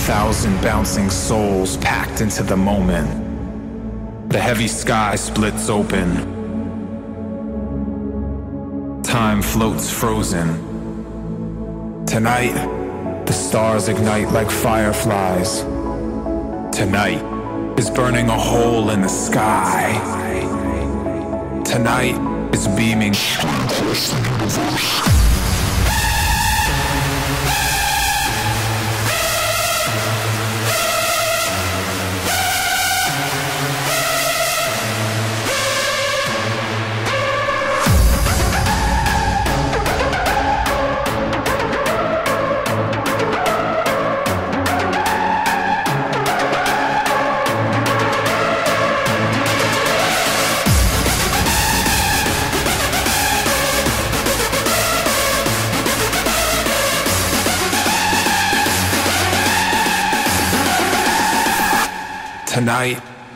1,000 bouncing souls packed into the moment. The heavy sky splits open. Time floats frozen. Tonight, the stars ignite like fireflies. Tonight is burning a hole in the sky. Tonight is beaming across the universe. Tonight,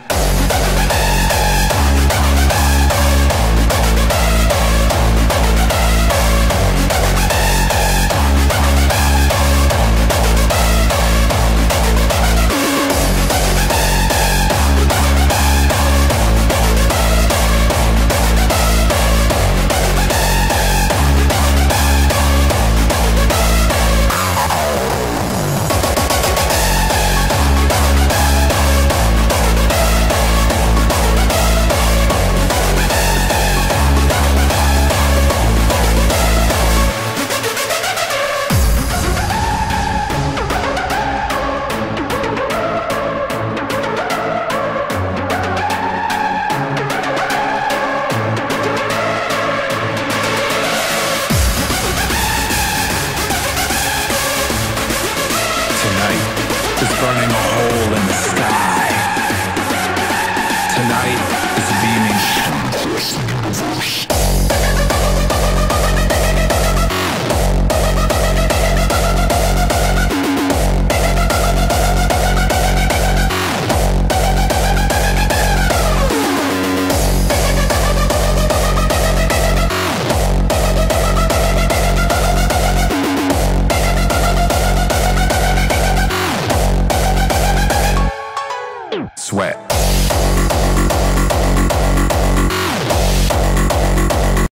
burning a hole in the sky. Tonight is beaming across the universe. Sweat.